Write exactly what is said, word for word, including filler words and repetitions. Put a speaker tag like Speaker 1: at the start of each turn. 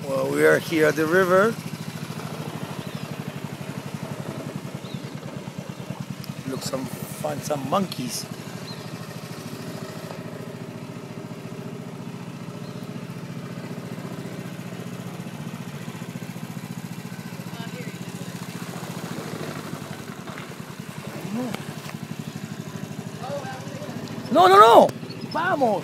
Speaker 1: Well, we are here at the river. Look, some find some monkeys. No, no, no. Vamos.